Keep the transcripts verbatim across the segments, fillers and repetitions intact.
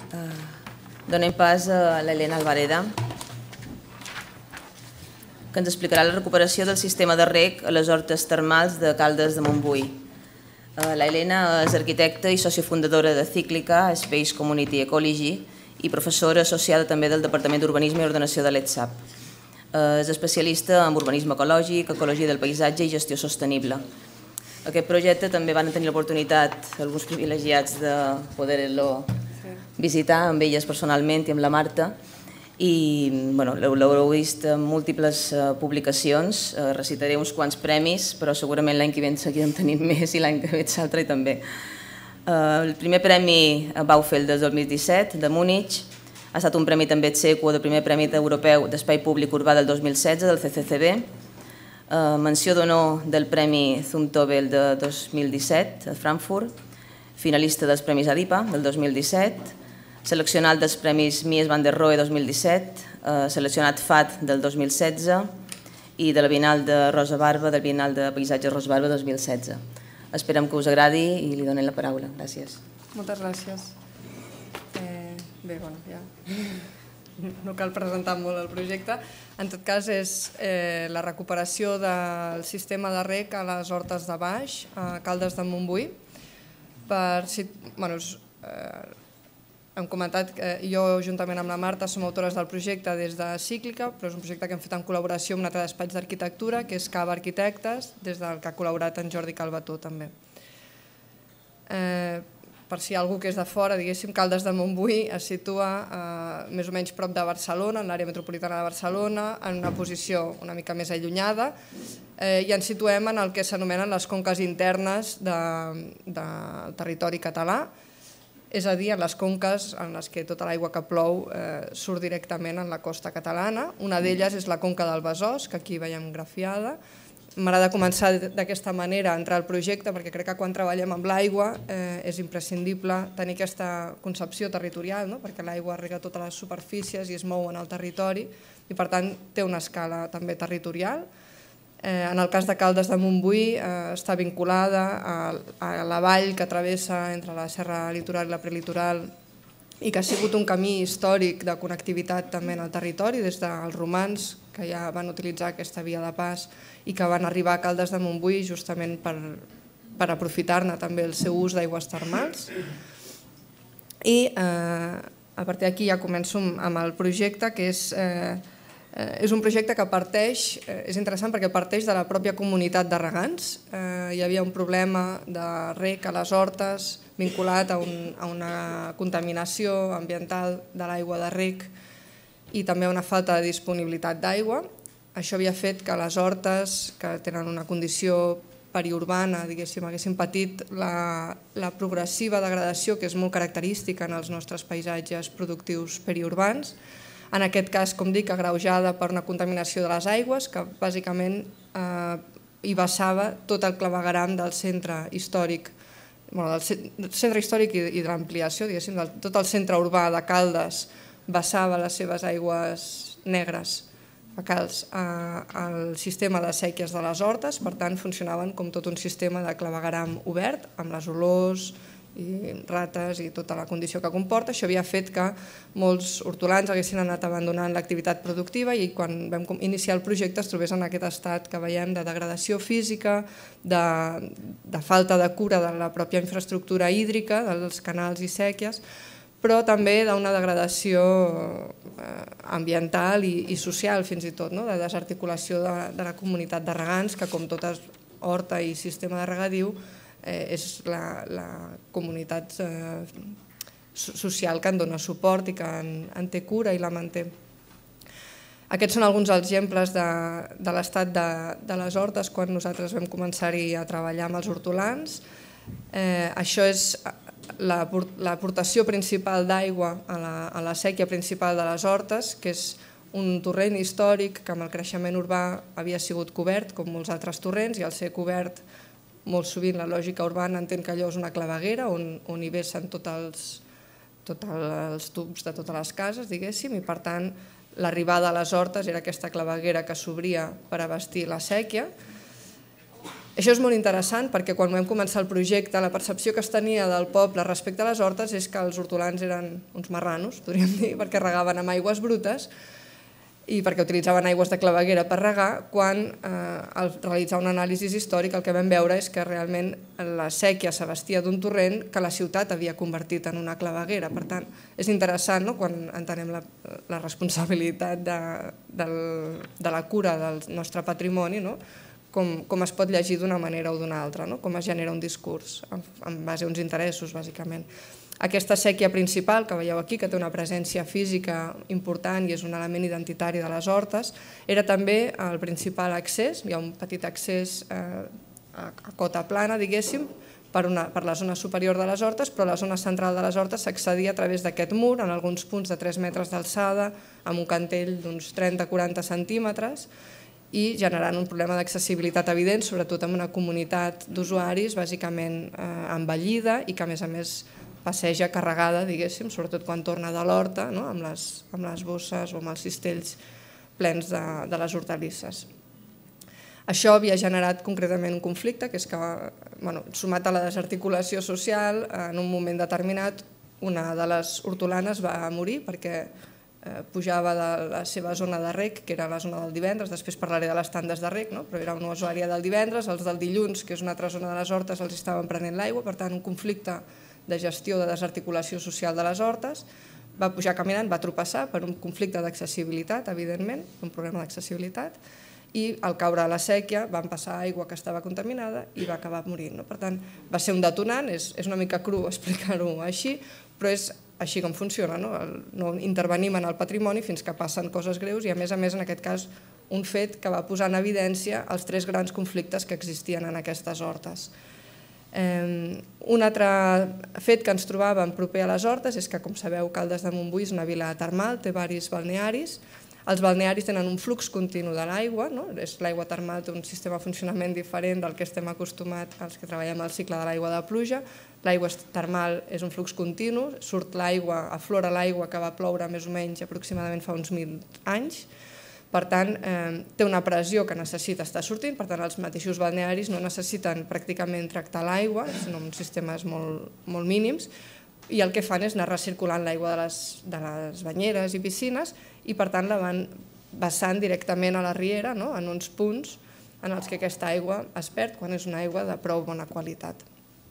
Donem pas a l'Helena Albareda, que ens explicarà la recuperació del sistema de reg a les hortes termals de Caldes de Montbui. L'Helena és arquitecta i sociofundadora de Cíclica, Space Community Ecology, i professora associada també del Departament d'Urbanisme i Ordenació de l'E T S A P. És especialista en urbanisme ecològic, ecologia del paisatge i gestió sostenible. Aquest projecte també van tenir l'oportunitat, alguns privilegiats, de poder-lo visitar amb elles personalment i amb la Marta, i l'haureu vist en múltiples publicacions. Recitaré uns quants premis, però segurament l'any que ve en seguirem tenint més i l'any que ve l'altre també. El primer premi Baufeld del dos mil disset, de Múnich, ha estat un premi també Tseco del primer Premi Europeu d'Espai Públic Urbà del dos mil setze, del C C C B, menció d'honor del Premi Zumtobel de dos mil disset, de Frankfurt, finalista dels Premis ADIPA del dos mil disset, seleccionat dels Premis Mies van der Rohe dos mil disset, seleccionat F A T del dos mil setze i de la Bienal de Rosa Barba, del Bienal de Paisatge Rosa Barba dos mil setze. Esperem que us agradi i li donem la paraula. Gràcies. Moltes gràcies. Bé, bueno, ja no cal presentar molt el projecte. En tot cas, és la recuperació del sistema de reg a les hortes de baix, a Caldes de Montbui. Hem comentat que jo, juntament amb la Marta, som autores del projecte des de Cíclica, però és un projecte que hem fet en col·laboració amb un altre despatx d'arquitectura, que és Cava Arquitectes, des del que ha col·laborat en Jordi Calvetó, també. Per si hi ha algú que és de fora, diguéssim, Caldes de Montbui es situa més o menys prop de Barcelona, en l'àrea metropolitana de Barcelona, en una posició una mica més allunyada, i ens situem en el que s'anomenen les conques internes del territori català, és a dir, en les conques en les que tota l'aigua que plou surt directament en la costa catalana. Una d'elles és la conca del Besòs, que aquí veiem grafiada. M'agrada començar d'aquesta manera a entrar al projecte perquè crec que quan treballem amb l'aigua és imprescindible tenir aquesta concepció territorial, perquè l'aigua rega totes les superfícies i es mou en el territori i per tant té una escala també territorial. En el cas de Caldes de Montbui està vinculada a la vall que travessa entre la serra litoral i la prelitoral i que ha sigut un camí històric de connectivitat també en el territori des dels romans, que ja van utilitzar aquesta via de pas i que van arribar a Caldes de Montbui justament per aprofitar-ne també el seu ús d'aigües termals. I a partir d'aquí ja començo amb el projecte, que és És un projecte que parteix, és interessant perquè parteix de la pròpia comunitat de regants. Hi havia un problema de reg a les hortes vinculat a una contaminació ambiental de l'aigua de reg i també a una falta de disponibilitat d'aigua. Això havia fet que les hortes, que tenen una condició periurbana, diguéssim, haguessin patit la progressiva degradació que és molt característica en els nostres paisatges productius periurbans. En aquest cas, com dic, agreujada per una contaminació de les aigües que bàsicament hi vessava tot el clavegueram del centre històric, del centre històric i de l'ampliació, diguéssim, tot el centre urbà de Caldes vessava les seves aigües negres fecals al sistema de sèquies de les hortes, per tant funcionaven com tot un sistema de clavegueram obert amb les olors i rates i tota la condició que comporta. Això havia fet que molts hortolans haguessin anat abandonant l'activitat productiva i quan vam iniciar el projecte es trobés en aquest estat que veiem de degradació física, de falta de cura de la pròpia infraestructura hídrica, dels canals i sèquies, però també d'una degradació ambiental i social fins i tot, de desarticulació de la comunitat de regants que, com tota horta i sistema de regadiu, és la comunitat social que en dona suport i que en té cura i la manté. Aquests són alguns exemples de l'estat de les hortes quan nosaltres vam començar-hi a treballar amb els hortolans. Això és l'aportació principal d'aigua a la sèquia principal de les hortes, que és un torrent històric que amb el creixement urbà havia sigut cobert, com molts altres torrents, i al ser cobert molt sovint la lògica urbana entén que allò és una claveguera on hi vessen tots els tubs de totes les cases, diguéssim, i per tant l'arribada a les hortes era aquesta claveguera que s'obria per abastir la sèquia. Això és molt interessant perquè quan vam començar el projecte la percepció que es tenia del poble respecte a les hortes és que els hortolans eren uns marranos, podríem dir, perquè regaven amb aigües brutes i perquè utilitzaven aigües de claveguera per regar, quan al realitzar una anàlisi històrica el que vam veure és que realment la séquia s'abastia d'un torrent que la ciutat havia convertit en una claveguera. Per tant, és interessant quan entenem la responsabilitat de la cura del nostre patrimoni, com es pot llegir d'una manera o d'una altra, com es genera un discurs en base a uns interessos, bàsicament. Aquesta séquia principal que veieu aquí, que té una presència física important i és un element identitari de les hortes, era també el principal accés, hi ha un petit accés a cota plana, diguéssim, per la zona superior de les hortes, però la zona central de les hortes s'accedia a través d'aquest mur, en alguns punts de tres metres d'alçada, amb un cantell d'uns trenta a quaranta centímetres, i generant un problema d'accessibilitat evident, sobretot en una comunitat d'usuaris bàsicament envellida i que a més a més passeja carregada, diguéssim, sobretot quan torna de l'horta, amb les bosses o amb els cistells plens de les hortalisses. Això havia generat concretament un conflicte, que és que, sumat a la desarticulació social, en un moment determinat una de les hortolanes va morir perquè pujava de la seva zona de reg, que era la zona del divendres, després parlaré de les tandes de reg, però era una usuària del divendres, els del dilluns, que és una altra zona de les hortes, els estaven prenent l'aigua, per tant un conflicte de gestió de desarticulació social de les hortes, va pujar caminant, va tropeçar per un conflicte d'accessibilitat, evidentment, un problema d'accessibilitat, i al caure a la séquia van passar aigua que estava contaminada i va acabar morint. Per tant, va ser un detonant, és una mica cru explicar-ho així, però és així com funciona, no intervenim en el patrimoni fins que passen coses greus i a més a més en aquest cas un fet que va posar en evidència els tres grans conflictes que existien en aquestes hortes. Un altre fet que ens trobàvem proper a les hortes és que, com sabeu, Caldes de Montbui és una vila termal, té diversos balnearis. Els balnearis tenen un flux continu de l'aigua, l'aigua termal té un sistema de funcionament diferent del que estem acostumats als que treballem al cicle de l'aigua de pluja. L'aigua termal és un flux continu, surt l'aigua, aflora l'aigua que va ploure més o menys aproximadament fa uns mil anys. Per tant, té una pressió que necessita estar sortint, per tant els mateixos balnearis no necessiten pràcticament tractar l'aigua, sinó amb sistemes molt mínims, i el que fan és anar recirculant l'aigua de les banyeres i piscines i per tant la van vessant directament a la riera en uns punts en els que aquesta aigua es perd quan és una aigua de prou bona qualitat.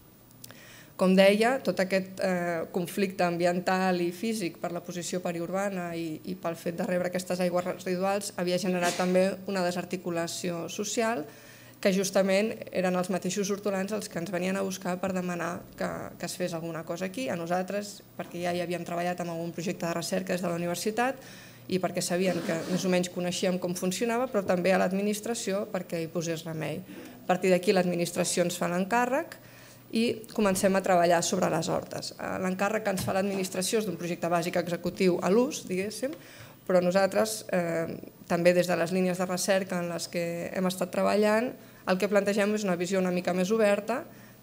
Com deia, tot aquest conflicte ambiental i físic per la posició periurbana i pel fet de rebre aquestes aigües residuals havia generat també una desarticulació social que justament eren els mateixos hortolans els que ens venien a buscar per demanar que es fes alguna cosa aquí, a nosaltres, perquè ja hi havíem treballat en algun projecte de recerca des de la universitat i perquè sabien que més o menys coneixíem com funcionava, però també a l'administració perquè hi posés remei. A partir d'aquí l'administració ens fa l'encàrrec i comencem a treballar sobre les hortes. L'encàrrec que ens fa l'administració és d'un projecte bàsic executiu a l'ús, diguéssim, però nosaltres, també des de les línies de recerca en les que hem estat treballant, el que plantegem és una visió una mica més oberta,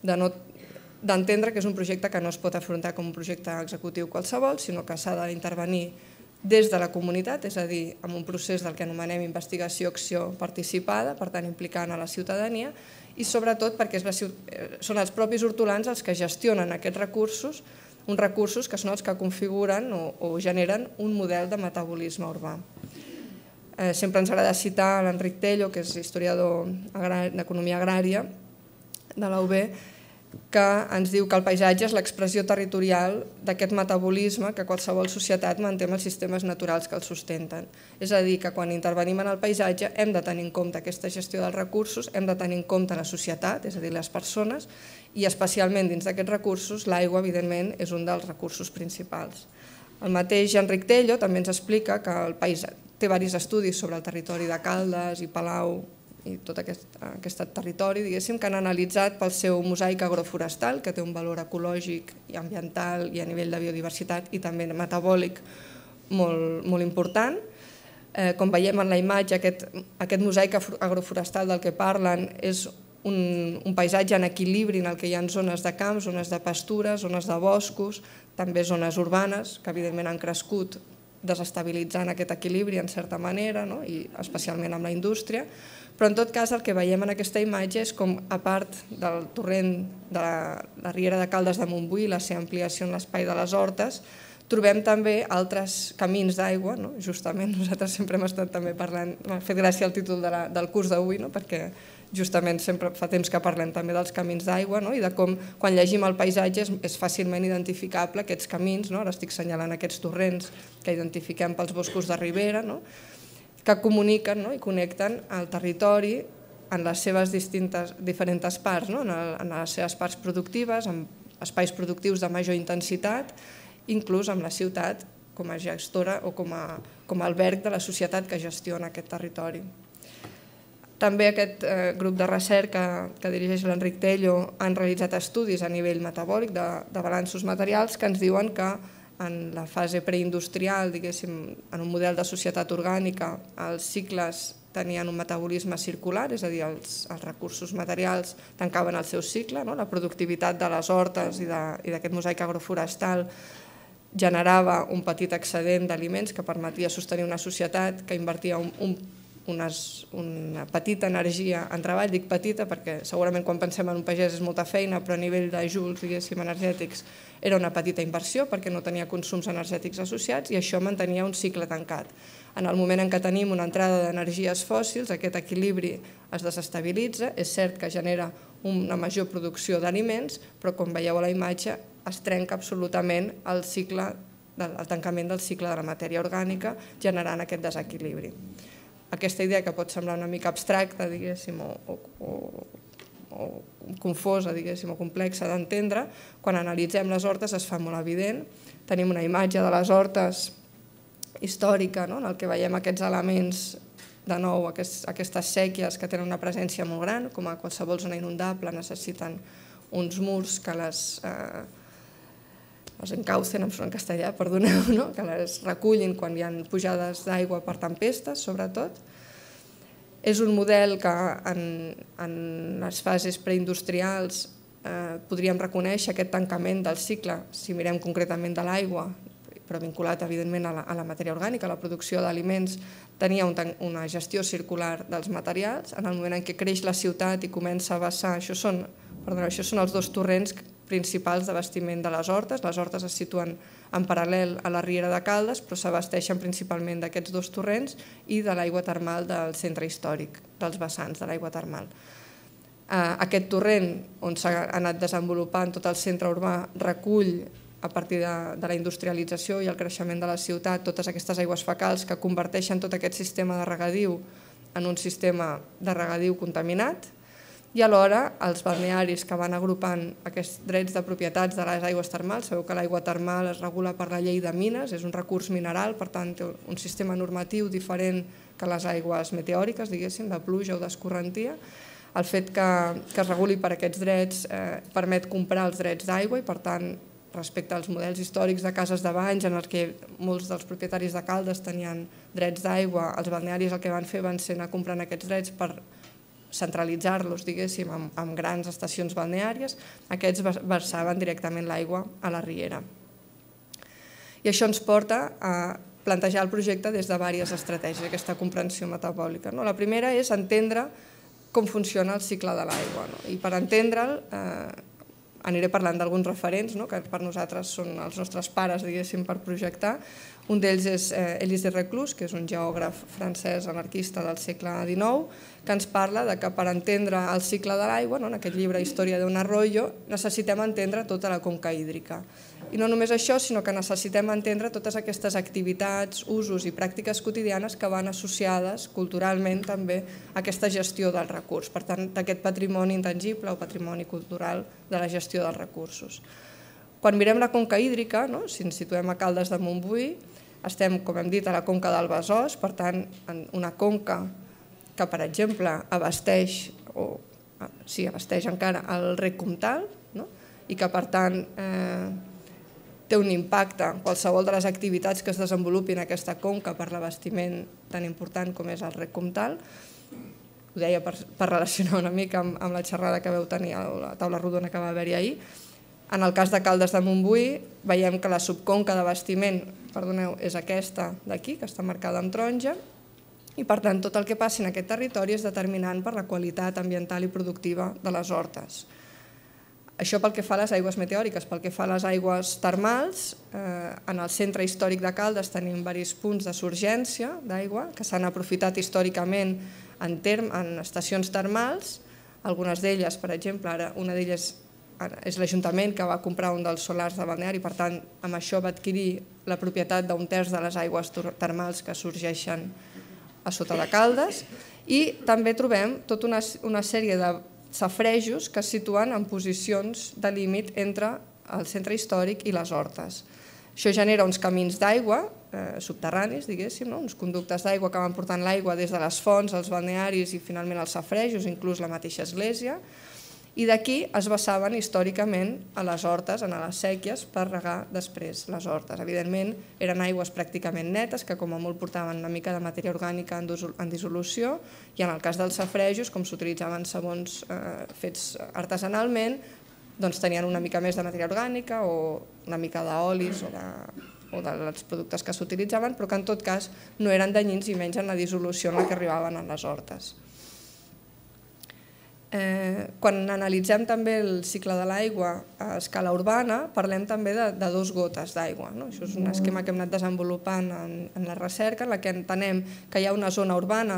d'entendre que és un projecte que no es pot afrontar com un projecte executiu qualsevol, sinó que s'ha d'intervenir des de la comunitat, és a dir, en un procés del que anomenem investigació-acció participada, per tant implicant a la ciutadania, i sobretot perquè són els propis hortolans els que gestionen aquests recursos, uns recursos que són els que configuren o generen un model de metabolisme urbà. Sempre ens agrada citar l'Enric Tello, que és historiador d'economia agrària de la U B, que ens diu que el paisatge és l'expressió territorial d'aquest metabolisme que qualsevol societat manté amb els sistemes naturals que el sustenten. És a dir, que quan intervenim en el paisatge hem de tenir en compte aquesta gestió dels recursos, hem de tenir en compte la societat, és a dir, les persones, i especialment dins d'aquests recursos l'aigua, evidentment, és un dels recursos principals. El mateix Enric Tello també ens explica que el país té diversos estudis sobre el territori de Caldes i Palau i tot aquest territori, diguéssim, que han analitzat pel seu mosaic agroforestal, que té un valor ecològic i ambiental i a nivell de biodiversitat i també metabòlic molt important. Com veiem en la imatge, aquest mosaic agroforestal del que parlen és un paisatge en equilibri en el que hi ha zones de camps, zones de pastures, zones de boscos, també zones urbanes, que evidentment han crescut desestabilitzant aquest equilibri en certa manera, i especialment amb la indústria, però en tot cas el que veiem en aquesta imatge és com, a part del torrent de la riera de Caldes de Montbui i la seva ampliació en l'espai de les hortes, trobem també altres camins d'aigua, justament nosaltres sempre hem estat també parlant, m'ha fet gràcia el títol del curs d'avui, perquè justament sempre fa temps que parlem també dels camins d'aigua i de com quan llegim el paisatge és fàcilment identificable aquests camins, ara estic assenyalant aquests torrents que identifiquem pels boscos de ribera, que comuniquen i connecten el territori en les seves diferents parts, en les seves parts productives, en espais productius de major intensitat, inclús amb la ciutat com a gestora o com a alberg de la societat que gestiona aquest territori. També aquest grup de recerca que dirigeix l'Enric Tello han realitzat estudis a nivell metabòlic de balanços materials que ens diuen que en la fase preindustrial, diguéssim, en un model de societat orgànica, els cicles tenien un metabolisme circular, és a dir, els recursos materials tancaven el seu cicle, la productivitat de les hortes i d'aquest mosaic agroforestal generava un petit excedent d'aliments que permetia sostenir una societat que invertia una petita energia en treball. Dic petita perquè segurament quan pensem en un pagès és molta feina, però a nivell de joules, diguéssim, energètics, era una petita inversió perquè no tenia consums energètics associats i això mantenia un cicle tancat. En el moment en què tenim una entrada d'energies fòssils, aquest equilibri es desestabilitza, és cert que genera una major producció d'aliments, però com veieu a la imatge es trenca absolutament el cicle, el tancament del cicle de la matèria orgànica, generant aquest desequilibri. Aquesta idea que pot semblar una mica abstracta, diguéssim, o confosa, diguéssim, o complexa d'entendre, quan analitzem les hortes es fa molt evident. Tenim una imatge de les hortes històrica, en el que veiem aquests elements, de nou, aquestes sèquies que tenen una presència molt gran, com a qualsevol zona inundable necessiten uns murs que les els encaucen, em surt en castellà, perdoneu, que les recullin quan hi ha pujades d'aigua per tempestes, sobretot. És un model que en les fases preindustrials podríem reconèixer aquest tancament del cicle, si mirem concretament de l'aigua, però vinculat evidentment a la matèria orgànica, a la producció d'aliments, tenia una gestió circular dels materials. En el moment en què creix la ciutat i comença a vessar, això són els dos torrents principals d'abastiment de les hortes. Les hortes es situen en paral·lel a la riera de Caldes, però s'abasteixen principalment d'aquests dos torrents i de l'aigua termal del centre històric, dels vessants de l'aigua termal. Aquest torrent, on s'ha anat desenvolupant tot el centre urbà, recull a partir de la industrialització i el creixement de la ciutat totes aquestes aigües fecals que converteixen tot aquest sistema de regadiu en un sistema de regadiu contaminat, i alhora els balnearis que van agrupant aquests drets de propietats de les aigües termals. Sabeu que l'aigua termal es regula per la llei de mines, és un recurs mineral, per tant té un sistema normatiu diferent que les aigües meteòriques, diguéssim, de pluja o d'escorrentia. El fet que es reguli per aquests drets permet comprar els drets d'aigua i, per tant, respecte als models històrics de cases de banys en els que molts dels propietaris de Caldes tenien drets d'aigua, els balnearis el que van fer van ser anar comprant aquests drets per centralitzar-los, diguéssim, amb grans estacions balneàries. Aquests versaven directament l'aigua a la riera. I això ens porta a plantejar el projecte des de diverses estratègies, aquesta comprensió metabòlica. La primera és entendre com funciona el cicle de l'aigua. I per entendre'l aniré parlant d'alguns referents que per nosaltres són els nostres pares, diguéssim, per projectar. Un d'ells és Élyse de Reclus, que és un geògraf francès anarquista del segle dinou, que ens parla que per entendre el cicle de l'aigua, en aquest llibre Història d'un arroyo, necessitem entendre tota la conca hídrica. I no només això, sinó que necessitem entendre totes aquestes activitats, usos i pràctiques quotidianes que van associades culturalment també a aquesta gestió del recurs, per tant, d'aquest patrimoni intangible o patrimoni cultural de la gestió dels recursos. Quan mirem la conca hídrica, si ens situem a Caldes de Montbui, estem, com hem dit, a la conca del Besòs, per tant, en una conca que, per exemple, abasteix, o sí, abasteix encara el rec Comtal, i que, per tant, té un impacte qualsevol de les activitats que es desenvolupin en aquesta conca per l'abastiment tan important com és el rec Comtal. Ho deia per relacionar una mica amb la xerrada que vau tenir a la taula rodona que va haver-hi ahir. En el cas de Caldes de Montbui, veiem que la subconca d'abastiment perdoneu, és aquesta d'aquí, que està marcada amb taronja, i per tant tot el que passi en aquest territori és determinant per la qualitat ambiental i productiva de les hortes. Això pel que fa a les aigües meteòriques. Pel que fa a les aigües termals, en el centre històric de Caldes tenim diversos punts de surgència d'aigua que s'han aprofitat històricament en estacions termals. Algunes d'elles, per exemple, ara una d'elles és l'Ajuntament que va comprar un dels solars de balneari, per tant, amb això va adquirir la propietat d'un terç de les aigües termals que sorgeixen a sota de Caldes, i també trobem tota una sèrie de safarejos que es situen en posicions de límit entre el centre històric i les hortes. Això genera uns camins d'aigua subterranis, diguéssim, uns conductes d'aigua que van portant l'aigua des de les fonts, als balnearis i finalment als safarejos, inclús la mateixa església, i d'aquí es vessaven històricament a les hortes, a les sèquies, per regar després les hortes. Evidentment, eren aigües pràcticament netes, que com a molt portaven una mica de matèria orgànica en dissolució, i en el cas dels safarejos, com s'utilitzaven sabons fets artesanalment, doncs tenien una mica més de matèria orgànica o una mica d'olis o dels productes que s'utilitzaven, però que en tot cas no eren danyins i menys en la dissolució en la que arribaven a les hortes. Quan analitzem també el cicle de l'aigua a escala urbana, parlem també de dos gotes d'aigua. Això és un esquema que hem anat desenvolupant en la recerca, en la que entenem que hi ha una zona urbana,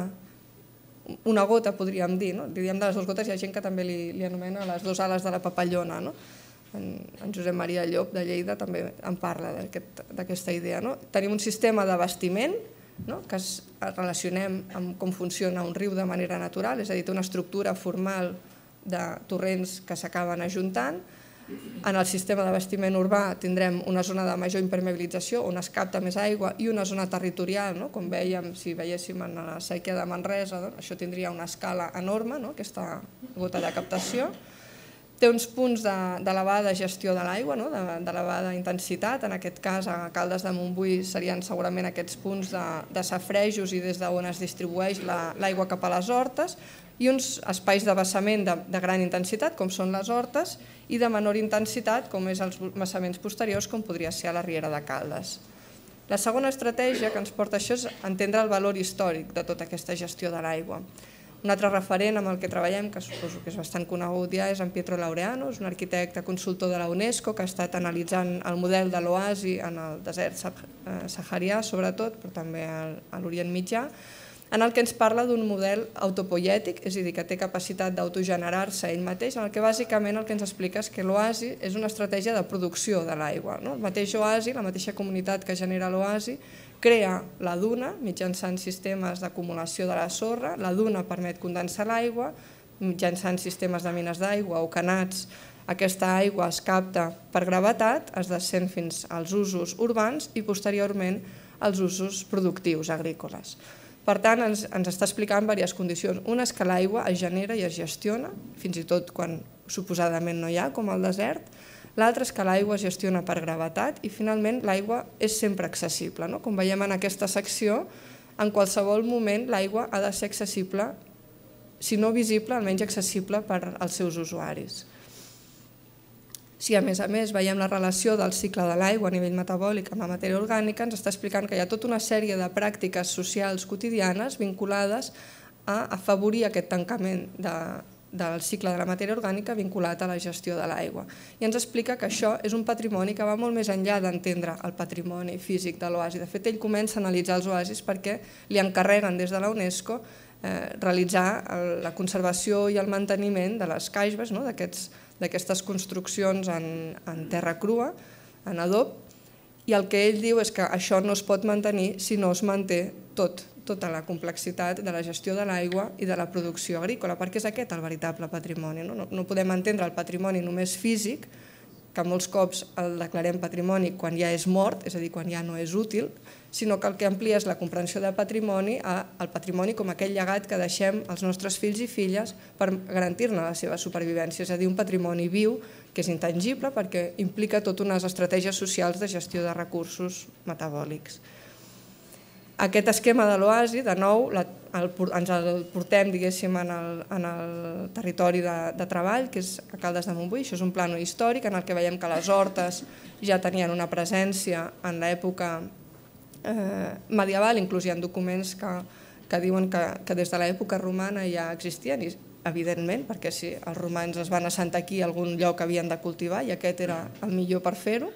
una gota podríem dir, diríem de les dues gotes, hi ha gent que també li anomena les dues ales de la papallona. En Josep Maria Llop de Lleida també en parla d'aquesta idea. Tenim un sistema de bastiment que es relacionem amb com funciona un riu de manera natural, és a dir, té una estructura formal de torrents que s'acaben ajuntant. En el sistema de bastiment urbà tindrem una zona de major impermeabilització on es capta més aigua i una zona territorial, com vèiem, si veiéssim en la sèquia de Manresa, això tindria una escala enorme, aquesta gota de captació. Té uns punts d'elevada gestió de l'aigua, d'elevada intensitat. En aquest cas, a Caldes de Montbui serien segurament aquests punts de safarejos i des d'on es distribueix l'aigua cap a les hortes, i uns espais de vessament de gran intensitat, com són les hortes, i de menor intensitat, com és els vessaments posteriors, com podria ser a la Riera de Caldes. La segona estratègia que ens porta això és entendre el valor històric de tota aquesta gestió de l'aigua. Un altre referent amb el que treballem, que suposo que és bastant conegut ja, és en Pietro Laureano, és un arquitecte consultor de la UNESCO que ha estat analitzant el model de l'oasi en el desert saharià, sobretot, però també a l'Orient Mitjà, en el que ens parla d'un model autopoiètic, és a dir, que té capacitat d'autogenerar-se ell mateix, en el que bàsicament el que ens explica és que l'oasi és una estratègia de producció de l'aigua. El mateix oasi, la mateixa comunitat que genera l'oasi, crea la duna mitjançant sistemes d'acumulació de la sorra, la duna permet condensar l'aigua, mitjançant sistemes de mines d'aigua o canats, aquesta aigua es capta per gravetat, es descén fins als usos urbans i posteriorment als usos productius agrícoles. Per tant, ens està explicant diverses condicions. Una és que l'aigua es genera i es gestiona, fins i tot quan suposadament no hi ha, com al desert. L'altre és que l'aigua es gestiona per gravetat i finalment l'aigua és sempre accessible. Com veiem en aquesta secció, en qualsevol moment l'aigua ha de ser accessible, si no visible, almenys accessible per als seus usuaris. Si a més a més veiem la relació del cicle de l'aigua a nivell metabòlic amb la matèria orgànica, ens està explicant que hi ha tota una sèrie de pràctiques socials quotidianes vinculades a afavorir aquest tancament de del cicle de la matèria orgànica vinculat a la gestió de l'aigua. I ens explica que això és un patrimoni que va molt més enllà d'entendre el patrimoni físic de l'oasi. De fet, ell comença a analitzar els oasis perquè li encarreguen des de la UNESCO realitzar la conservació i el manteniment de les caixbes, d'aquestes construccions en terra crua, en adob, i el que ell diu és que això no es pot mantenir si no es manté tot, tota la complexitat de la gestió de l'aigua i de la producció agrícola, perquè és aquest el veritable patrimoni. No podem entendre el patrimoni només físic, que molts cops el declarem patrimoni quan ja és mort, és a dir, quan ja no és útil, sinó que el que amplia és la comprensió de patrimoni al patrimoni com aquell llegat que deixem als nostres fills i filles per garantir-ne la seva supervivència, és a dir, un patrimoni viu que és intangible perquè implica totes unes estratègies socials de gestió de recursos metabòlics. Aquest esquema de l'oasi, de nou, ens el portem, diguéssim, en el territori de treball, que és a Caldes de Montbui. Això és un plànol històric en el que veiem que les hortes ja tenien una presència en l'època medieval, inclús hi ha documents que diuen que des de l'època romana ja existien, i evidentment, perquè si els romans es van assentar aquí, algun lloc havien de cultivar i aquest era el millor per fer-ho.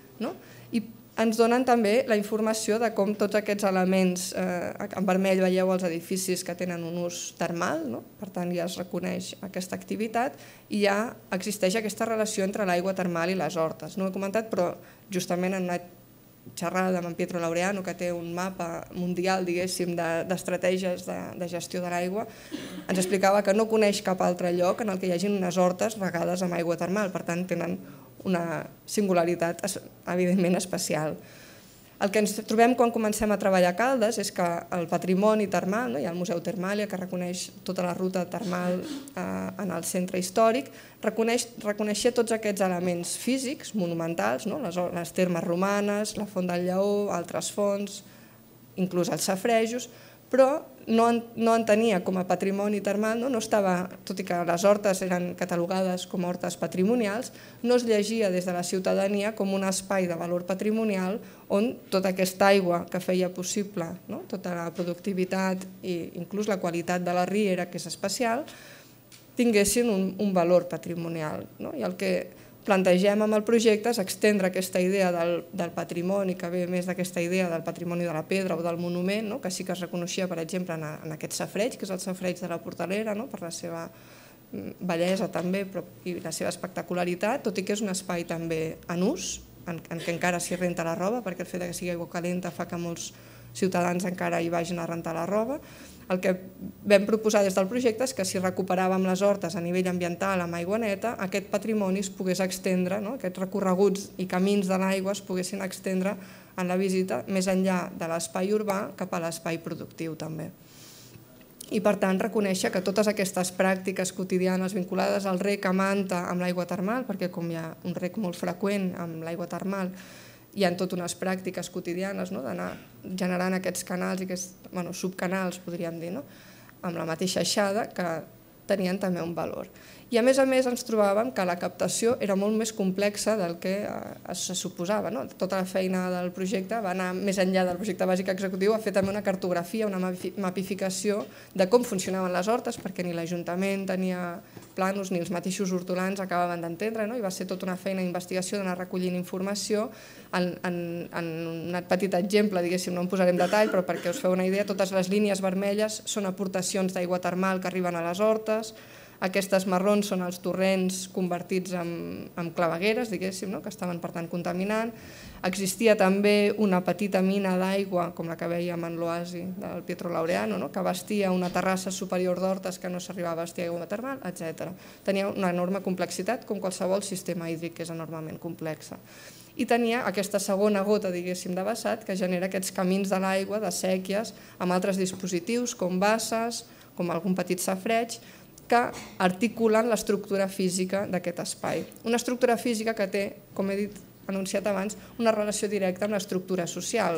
I ens donen també la informació de com tots aquests elements, en vermell veieu els edificis que tenen un ús termal, per tant ja es reconeix aquesta activitat i ja existeix aquesta relació entre l'aigua termal i les hortes. No ho he comentat, però justament en una xerrada amb en Pietro Laureano, que té un mapa mundial, diguéssim, d'estratègies de gestió de l'aigua, ens explicava que no coneix cap altre lloc en el que hi hagi unes hortes regades amb aigua termal, per tant tenen una singularitat evidentment especial. El que ens trobem quan comencem a treballar a Caldes és que el patrimoni termal, hi ha el Museu Termàlia que reconeix tota la ruta termal en el centre històric, reconeixia tots aquests elements físics, monumentals, les termes romanes, la Font del Lleó, altres fonts, inclús els safaretjos, però no en tenia com a patrimoni termal, tot i que les hortes eren catalogades com a hortes patrimonials, no es llegia des de la ciutadania com un espai de valor patrimonial on tota aquesta aigua que feia possible tota la productivitat i inclús la qualitat de la riera, que és especial, tinguessin un valor patrimonial. I el que plantegem amb el projecte és extendre aquesta idea del patrimoni, que ve més d'aquesta idea del patrimoni de la pedra o del monument, que sí que es reconeixia, per exemple, en aquest safareig, que és el safareig de la Portalera, per la seva bellesa també i la seva espectacularitat, tot i que és un espai també en ús, en què encara s'hi renta la roba, perquè el fet que sigui aigua calenta fa que molts ciutadans encara hi vagin a rentar la roba. El que vam proposar des del projecte és que si recuperàvem les hortes a nivell ambiental amb aigua neta, aquest patrimoni es pogués extendre, aquests recorreguts i camins de l'aigua es poguessin extendre en la visita més enllà de l'espai urbà cap a l'espai productiu també. I per tant reconèixer que totes aquestes pràctiques quotidianes vinculades al rec a manta amb l'aigua termal, perquè com hi ha un rec molt freqüent amb l'aigua termal, hi ha tot unes pràctiques quotidianes d'anar generant aquests canals i aquests subcanals, podríem dir, amb la mateixa aixada, que tenien també un valor. I a més a més ens trobàvem que la captació era molt més complexa del que es suposava. Tota la feina del projecte va anar més enllà del projecte bàsic executiu a fer també una cartografia, una mapificació de com funcionaven les hortes, perquè ni l'Ajuntament tenia plànols ni els mateixos hortolans acabaven d'entendre, i va ser tota una feina d'investigació d'anar recollint informació. En un petit exemple, diguéssim, no en posarem detall, però perquè us feu una idea, totes les línies vermelles són aportacions d'aigua termal que arriben a les hortes, aquestes marrons són els torrents convertits en clavegueres, diguéssim, que estaven per tant contaminant. Existia també una petita mina d'aigua, com la que veiem en l'oasi del Pietro Laureano, que abastia una terrassa superior d'hortes que no s'arribava a abastir aigua termal, etcètera. Tenia una enorme complexitat, com qualsevol sistema hídric que és enormement complex. I tenia aquesta segona gota, diguéssim, de vessat que genera aquests camins de l'aigua, de sèquies, amb altres dispositius com basses, com algun petit safareig, que articulen l'estructura física d'aquest espai. Una estructura física que té, com he dit, anunciat abans, una relació directa amb l'estructura social.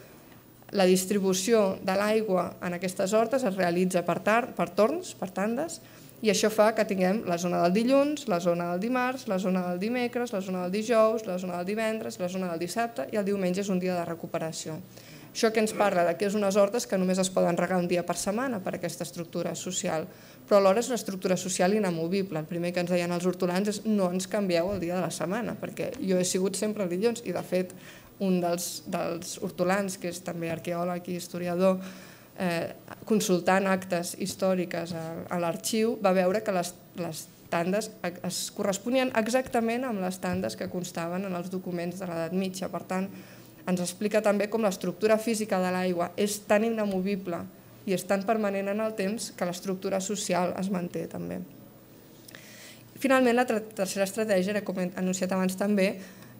La distribució de l'aigua en aquestes hortes es realitza per torns, per tandes, i això fa que tinguem la zona del dilluns, la zona del dimarts, la zona del dimecres, la zona del dijous, la zona del divendres, la zona del dissabte i el diumenge és un dia de recuperació. Això que ens parla que és unes hortes que només es poden regar un dia per setmana per aquesta estructura social, però alhora és una estructura social inamovible. El primer que ens deien els hortolans és no ens canvieu el dia de la setmana, perquè jo he sigut sempre el dilluns i de fet un dels hortolans, que és també arqueòleg i historiador, consultant actes històriques a l'arxiu, va veure que les tandes es corresponien exactament amb les tandes que constaven en els documents de l'edat mitja. Per tant, ens explica també com l'estructura física de l'aigua és tan inamovible i és tan permanent en el temps que l'estructura social es manté també. Finalment, la tercera estratègia, com he anunciat abans també,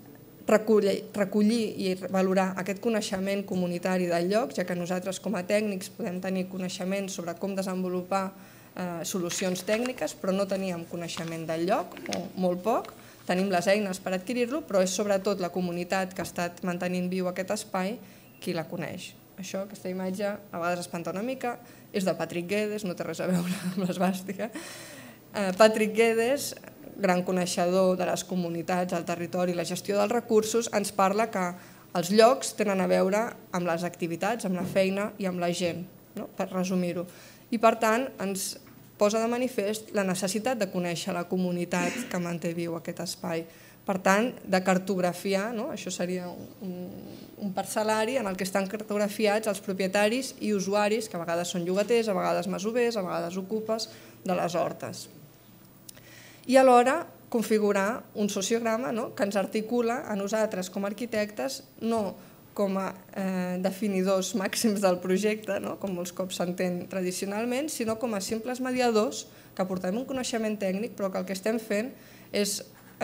recollir i valorar aquest coneixement comunitari del lloc, ja que nosaltres com a tècnics podem tenir coneixement sobre com desenvolupar solucions tècniques, però no teníem coneixement del lloc, o molt poc. Tenim les eines per adquirir-lo, però és sobretot la comunitat que ha estat mantenint viu aquest espai qui la coneix. Això, aquesta imatge, a vegades espanta una mica, és de Patrick Guedes, no té res a veure amb l'esvàstica. Patrick Guedes, gran coneixedor de les comunitats, el territori i la gestió dels recursos, ens parla que Els llocs tenen a veure amb les activitats, amb la feina i amb la gent, per resumir-ho. I per tant ens posa de manifest la necessitat de conèixer la comunitat que manté viu aquest espai. Per tant, de cartografiar, això seria un parcel·lari en el que estan cartografiats els propietaris i usuaris, que a vegades són llogaters, a vegades masovers, a vegades ocupes, de les hortes. I alhora configurar un sociograma que ens articula a nosaltres com a arquitectes no com a definidors màxims del projecte, com molts cops s'entén tradicionalment, sinó com a simples mediadors que aportem un coneixement tècnic, però que el que estem fent és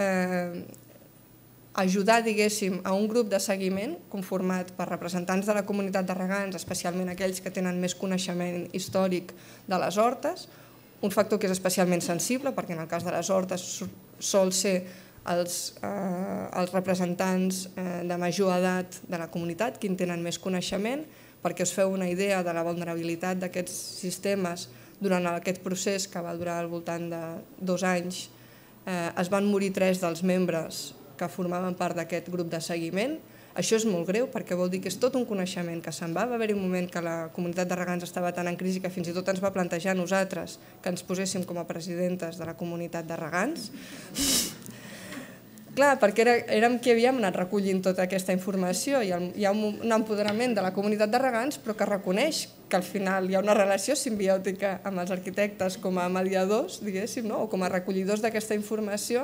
ajudar, diguéssim, a un grup de seguiment conformat per representants de la comunitat de regants, especialment aquells que tenen més coneixement històric de les hortes, un factor que és especialment sensible, perquè en el cas de les hortes sol ser els representants de major edat de la comunitat qui en tenen més coneixement, perquè us feu una idea de la vulnerabilitat d'aquests sistemes durant aquest procés que va durar al voltant de dos anys. Es van morir tres dels membres que formaven part d'aquest grup de seguiment. Això és molt greu perquè vol dir que és tot un coneixement que se'n va. Va haver-hi un moment que la comunitat de regants estava tan en crisi que fins i tot ens va plantejar a nosaltres que ens poséssim com a presidentes de la comunitat de regants. Clar, perquè érem qui havíem anat recollint tota aquesta informació i hi ha un empoderament de la comunitat de regants però que reconeix que al final hi ha una relació simbiòtica amb els arquitectes com a mediadors, diguéssim, o com a recollidors d'aquesta informació.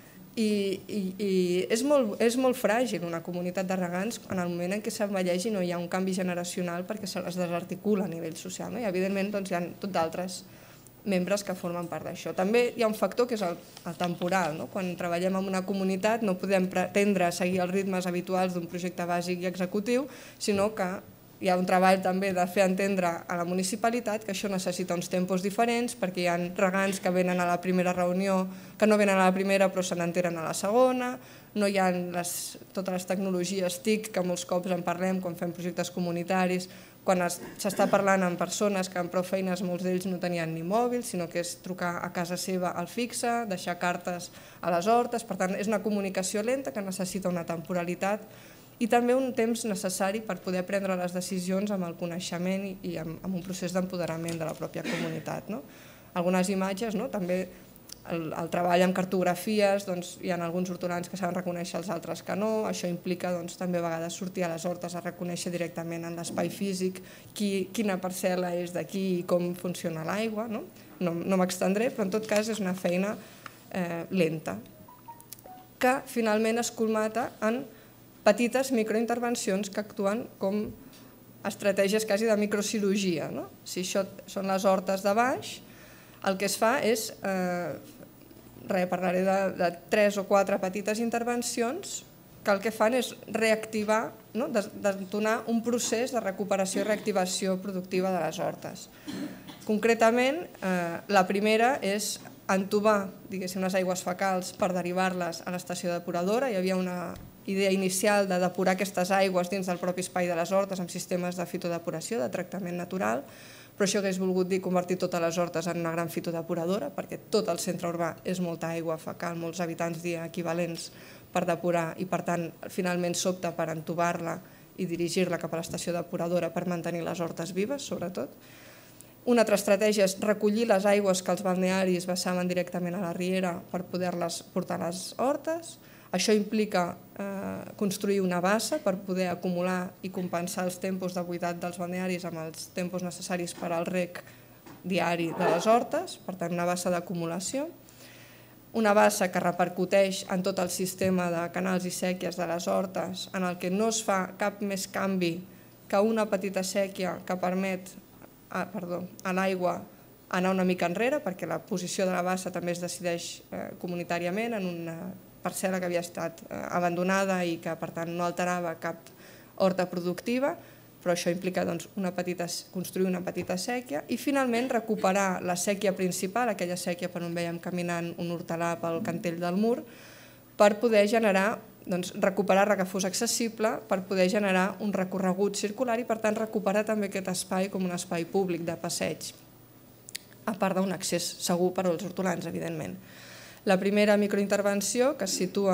I és molt fràgil una comunitat de regants en el moment en què s'envelleix i no hi ha un canvi generacional perquè se les desarticula a nivell social. I evidentment hi ha tot d'altres membres que formen part d'això. També hi ha un factor que és el temporal. Quan treballem en una comunitat no podem pretendre seguir els ritmes habituals d'un projecte bàsic i executiu, sinó que hi ha un treball també de fer entendre a la municipalitat que això necessita uns tempos diferents perquè hi ha regants que venen a la primera reunió, que no venen a la primera però se n'enteren a la segona, no hi ha totes les tecnologies T I C que molts cops en parlem quan fem projectes comunitaris, quan s'està parlant amb persones que amb prou feines molts d'ells no tenien ni mòbil, sinó que és trucar a casa seva al fixe, deixar cartes a les hortes, per tant és una comunicació lenta que necessita una temporalitat i també un temps necessari per poder prendre les decisions amb el coneixement i amb un procés d'empoderament de la pròpia comunitat. Algunes imatges, també el treball amb cartografies, hi ha alguns hortolans que saben reconèixer els altres que no, això implica també a vegades sortir a les hortes a reconèixer directament en l'espai físic quina parcel·la és d'aquí i com funciona l'aigua, no m'extendré, però en tot cas és una feina lenta que finalment es colmata en petites microintervencions que actuen com estratègies quasi de microcirurgia. Si això són les hortes de baix, el que es fa és, parlaré de tres o quatre petites intervencions que el que fan és reactivar, detonar un procés de recuperació i reactivació productiva de les hortes. Concretament, la primera és entubar, diguéssim, les aigües fecals per derivar-les a l'estació depuradora. Hi havia una idea inicial de depurar aquestes aigües dins del propi espai de les hortes amb sistemes de fitodepuració, de tractament natural, però això hagués volgut dir convertir totes les hortes en una gran fitodepuradora, perquè tot el centre urbà és molta aigua fecal, molts habitants dia equivalents per depurar i per tant finalment s'opta per entubar-la i dirigir-la cap a l'estació depuradora per mantenir les hortes vives, sobretot. Una altra estratègia és recollir les aigües que els balnearis vessaven directament a la riera per poder-les portar a les hortes. Això implica construir una bassa per poder acumular i compensar els tempos de buidat dels balnearis amb els tempos necessaris per al reg diari de les hortes, per tant una bassa d'acumulació. Una bassa que repercuteix en tot el sistema de canals i sèquies de les hortes, en el que no es fa cap més canvi que una petita sèquia que permet a l'aigua anar una mica enrere, perquè la posició de la bassa també es decideix comunitàriament en una parcel·la que havia estat abandonada i que per tant no alterava cap horta productiva, però això implica construir una petita sèquia i finalment recuperar la sèquia principal, aquella sèquia per on veiem caminant un hortelà pel cantell del mur, per poder generar, recuperar-la que fos accessible, per poder generar un recorregut circular i per tant recuperar també aquest espai com un espai públic de passeig, a part d'un accés segur per als hortolans, evidentment. La primera microintervenció, que es situa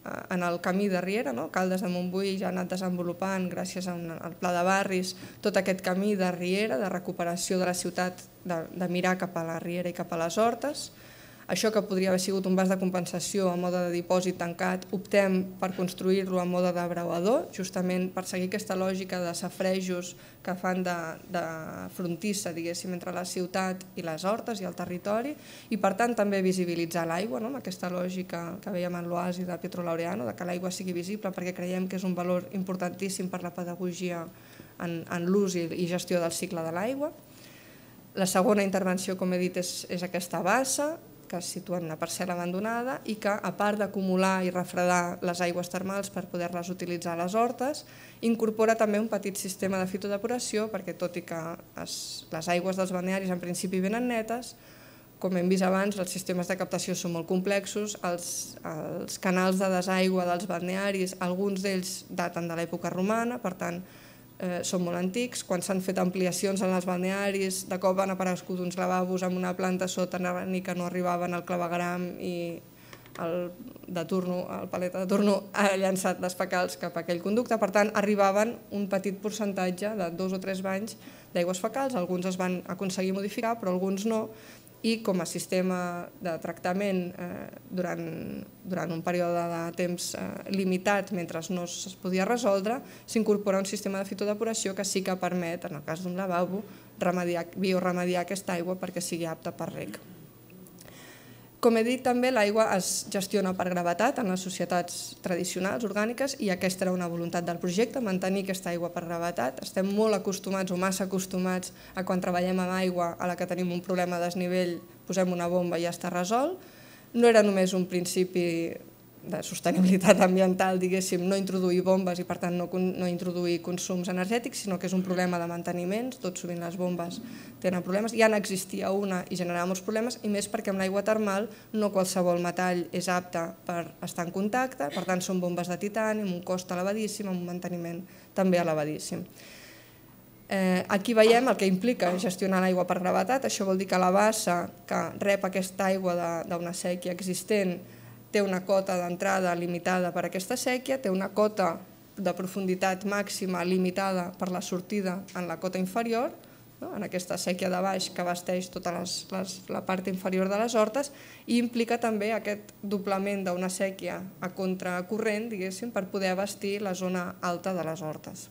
en el camí de Riera, Caldes de Montbui ja ha anat desenvolupant gràcies al pla de barris tot aquest camí de Riera, de recuperació de la ciutat, de mirar cap a la Riera i cap a les Hortes. Això que podria haver sigut un vas de compensació a mode de dipòsit tancat, optem per construir-lo a mode de breuador, justament per seguir aquesta lògica de safrejos que fan de frontissa, diguéssim, entre la ciutat i les hortes i el territori, i per tant també visibilitzar l'aigua, amb aquesta lògica que veiem en l'oasi de Pietro Laureano, que l'aigua sigui visible perquè creiem que és un valor importantíssim per la pedagogia en l'ús i gestió del cicle de l'aigua. La segona intervenció, com he dit, és aquesta bassa, que es situa en una parcel·la abandonada i que, a part d'acumular i refredar les aigües termals per poder-les utilitzar a les hortes, incorpora també un petit sistema de fitodepuració perquè, tot i que les aigües dels balnearis en principi venen netes, com hem vist abans, els sistemes de captació són molt complexos, els canals de desaigua dels balnearis, alguns d'ells daten de l'època romana, per tant, són molt antics. Quan s'han fet ampliacions en els balnearis, de cop han aparegut uns lavabos amb una planta sota ni que no arribaven al clavegram i el paleta de turno ha llançat les fecals cap a aquell conducte. Per tant, arribaven un petit percentatge de dos o tres banys d'aigües fecals. Alguns es van aconseguir modificar, però alguns no. I com a sistema de tractament durant un període de temps limitat mentre no es podia resoldre, s'incorpora un sistema de fitodepuració que sí que permet, en el cas d'un lavabo, bioremediar aquesta aigua perquè sigui apta per reg. Com he dit, també l'aigua es gestiona per gravetat en les societats tradicionals, orgàniques, i aquesta era una voluntat del projecte, mantenir aquesta aigua per gravetat. Estem molt acostumats o massa acostumats a quan treballem amb aigua a la que tenim un problema de desnivell, posem una bomba i ja està resolt. No era només un principi de sostenibilitat ambiental, diguéssim, no introduir bombes i per tant no introduir consums energètics, sinó que és un problema de manteniments. Tot sovint les bombes tenen problemes. Ja n'existia una i generava molts problemes, i més perquè amb l'aigua termal no qualsevol metall és apte per estar en contacte, per tant són bombes de titani amb un cost elevadíssim, amb un manteniment també elevadíssim. Aquí veiem el que implica gestionar l'aigua per gravetat. Això vol dir que la bassa que rep aquesta aigua d'una sèquia existent té una cota d'entrada limitada per aquesta sèquia, té una cota de profunditat màxima limitada per la sortida en la cota inferior, en aquesta sèquia de baix que abasteix tota la part inferior de les hortes, i implica també aquest doblament d'una sèquia a contracorrent, diguéssim, per poder abastir la zona alta de les hortes.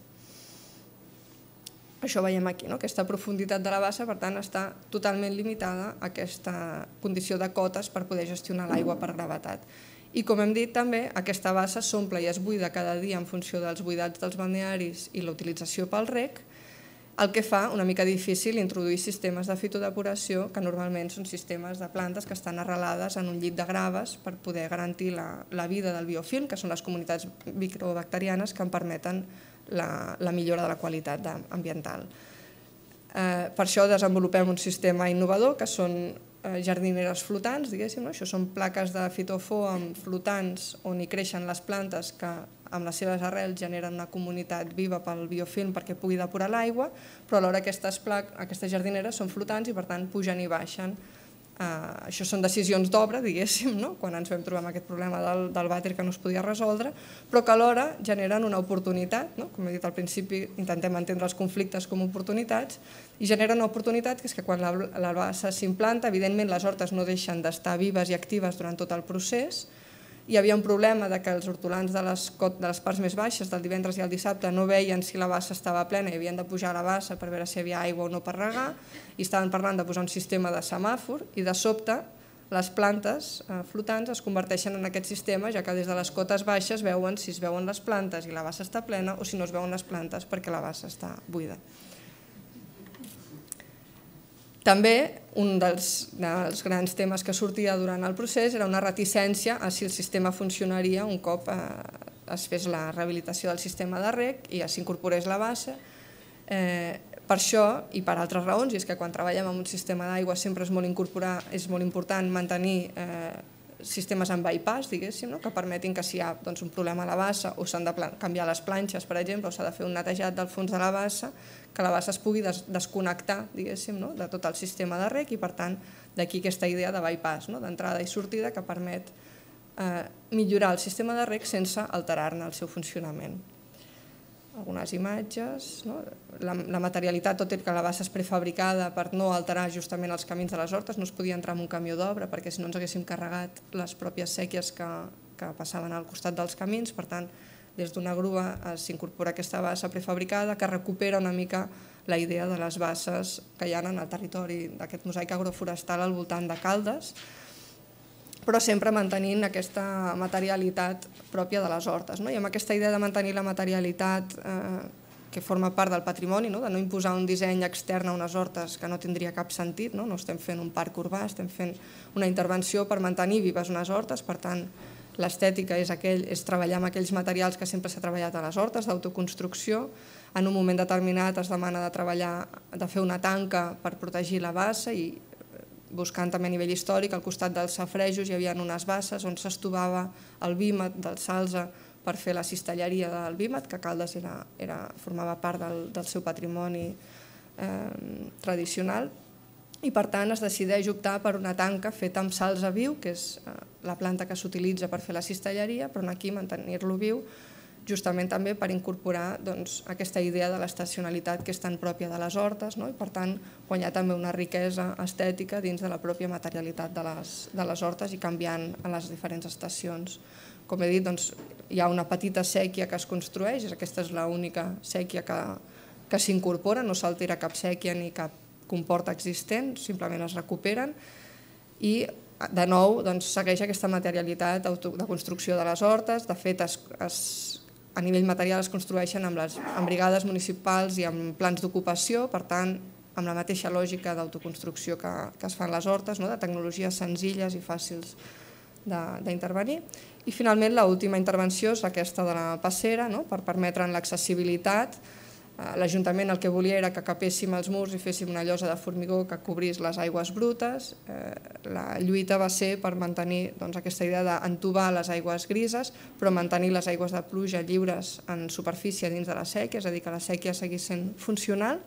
Això veiem aquí, aquesta profunditat de la bassa, per tant, està totalment limitada a aquesta condició de cotes per poder gestionar l'aigua per gravetat. I com hem dit també, aquesta bassa s'omple i es buida cada dia en funció dels buidats dels balnearis i la utilització pel reg, el que fa una mica difícil introduir sistemes de fitodepuració que normalment són sistemes de plantes que estan arrelades en un llit de graves per poder garantir la vida del biofilm, que són les comunitats microbacterianes que en permeten la millora de la qualitat ambiental. Per això desenvolupem un sistema innovador que són jardineres flotants, diguéssim. Això són plaques de fitofoam flotants on hi creixen les plantes que amb les seves arrels generen una comunitat viva pel biofilm perquè pugui depurar l'aigua, però alhora aquestes jardineres són flotants i per tant pugen i baixen. Això són decisions d'obra, diguéssim, quan ens vam trobar amb aquest problema del vàter que no es podia resoldre, però que alhora generen una oportunitat, com he dit al principi, intentem entendre els conflictes com oportunitats, i generen una oportunitat que és que quan la bassa s'implanta, evidentment les hortes no deixen d'estar vives i actives durant tot el procés. Hi havia un problema que els hortolans de les parts més baixes, del divendres i el dissabte, no veien si la bassa estava plena i havien de pujar a la bassa per veure si hi havia aigua o no per regar, i estaven parlant de posar un sistema de semàfor, i de sobte les plantes flotants es converteixen en aquest sistema, ja que des de les cotes baixes veuen si es veuen les plantes i la bassa està plena o si no es veuen les plantes perquè la bassa està buida. També un dels grans temes que sortia durant el procés era una reticència a si el sistema funcionaria un cop es fes la rehabilitació del sistema de reg i s'incorporés la bassa. Per això i per altres raons, i és que quan treballem en un sistema d'aigua sempre és molt important mantenir sistemes amb bypass, diguéssim, que permetin que si hi ha un problema a la bassa o s'han de canviar les planxes, per exemple, o s'ha de fer un netejat del fons de la bassa, que la bassa es pugui desconnectar, diguéssim, de tot el sistema de reg i, per tant, d'aquí aquesta idea de bypass, d'entrada i sortida que permet millorar el sistema de reg sense alterar-ne el seu funcionament. Algunes imatges, la materialitat, tot i que la bassa és prefabricada per no alterar justament els camins de les hortes, no es podia entrar en un camió d'obra perquè si no ens haguéssim carregat les pròpies sèquies que passaven al costat dels camins. Per tant, des d'una grua s'incorpora aquesta bassa prefabricada que recupera una mica la idea de les basses que hi ha en el territori d'aquest mosaic agroforestal al voltant de Caldes, però sempre mantenint aquesta materialitat pròpia de les hortes. I amb aquesta idea de mantenir la materialitat que forma part del patrimoni, de no imposar un disseny extern a unes hortes que no tindria cap sentit, no estem fent un parc urbà, estem fent una intervenció per mantenir vives unes hortes, per tant, l'estètica és treballar amb aquells materials que sempre s'ha treballat a les hortes, d'autoconstrucció. En un moment determinat es demana de treballar, de fer una tanca per protegir la bassa i buscant també a nivell històric, al costat dels safareigs hi havia unes basses on s'estovava el vímet del salze per fer la cistelleria del vímet, que Caldes formava part del seu patrimoni tradicional, i per tant es decideix optar per una tanca feta amb salze viu, que és la planta que s'utilitza per fer la cistelleria, però aquí mantenir-lo viu justament també per incorporar aquesta idea de l'estacionalitat que és tan pròpia de les hortes i per tant guanyar també una riquesa estètica dins de la pròpia materialitat de les hortes i canviant a les diferents estacions. Com he dit, hi ha una petita sèquia que es construeix, aquesta és l'única sèquia que s'incorpora, no s'altera cap sèquia ni cap comporta existent, simplement es recuperen i de nou segueix aquesta materialitat de construcció de les hortes. De fet, a nivell material es construeixen amb brigades municipals i amb plans d'ocupació, per tant, amb la mateixa lògica d'autoconstrucció que es fan les hortes, de tecnologies senzilles i fàcils d'intervenir. I finalment l'última intervenció és aquesta de la passera, per permetre'n l'accessibilitat. L'Ajuntament el que volia era que capéssim els murs i féssim una llosa de formigó que cobrís les aigües brutes. La lluita va ser per mantenir aquesta idea d'entubar les aigües grises, però mantenir les aigües de pluja lliures en superfície dins de la sèquia, és a dir, que la sèquia seguís sent funcional,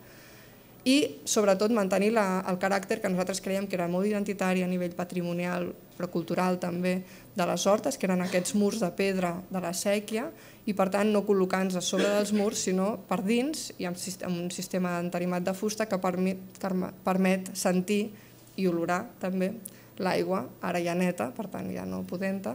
i sobretot mantenir el caràcter que nosaltres creiem que era molt identitari a nivell patrimonial, però cultural també, de les hortes, que eren aquests murs de pedra de la sèquia, i per tant no col·locant-nos a sobre dels murs, sinó per dins i amb un sistema d'entarimat de fusta que permet sentir i olorar també l'aigua, ara ja neta, per tant ja no pudenta,